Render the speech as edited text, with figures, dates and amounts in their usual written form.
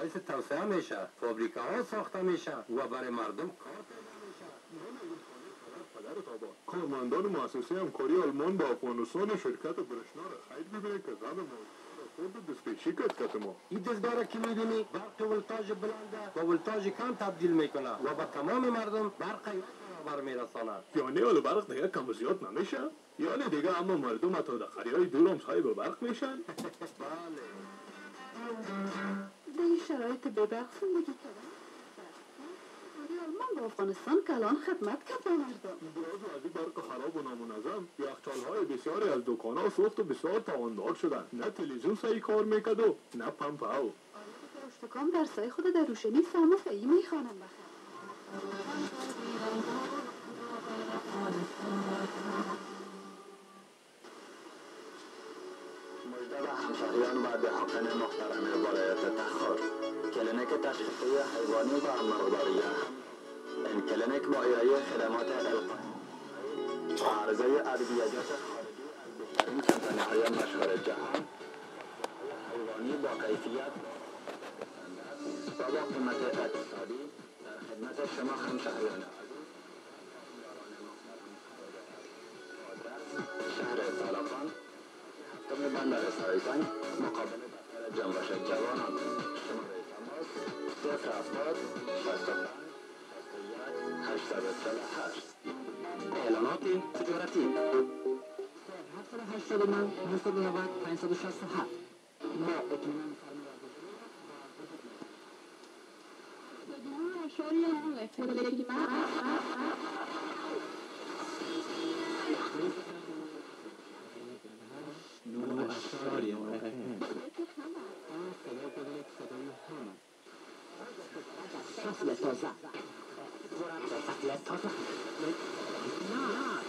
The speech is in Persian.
باعث توسعه میشه، فابریکاها ساخته میشه و برای مردم کار پیدا میشه. کارمندان مؤسسه همکاری آلمان با افغانستان شرکت برشنا را خیر ببینید که زن خود دستکشی کرد ما. این دستگاه را که میبینی برق ولتاژ بلنده با ولتاژ کم تبدیل میکنه و به تمام مردم برق یک برابر میرسانه. یعنی حالا برق دیگه کم و زیاد نمیشه؟ یعنی دیگه اما مردم تا در قریه‌های دور هم صاحب برق میشن؟ بله. در این شرایط ببرق زندگی کردن آلمان با افغانستان کلان خدمت کرد با مردم. باز از این برق خراب و نامنظم یخچال‌های بسیاری از دکان‌ها سوخت و بسیار تاواندار شدن. نه تلویزیون صحیح کار میکرد و نه پمپ هوا. آلمان فروشتکان در سایه خود در روشنی سام و فعی میخوانند بخیر. مژده به همشهریان و دهقان محترم ولایت تخار. کلینیک تشخیصی حیوانی و مرغداری این کلینیک با ارائه خدمات القاحی و عرضه ادویه‌جات خارجی از بهترین کمپانی‌های مشهور جهان حیوانی با کیفیت و با قیمت اقتصادی در خدمت شما همشهریان شهر سالافان هفتم بندر سایتان مقابل دفتر جنبش جوانان. شماره تماس 070 65 61 848. اعلانات تجارتی 789 990 567. با اطمینان فصل تازه. فصل تازه.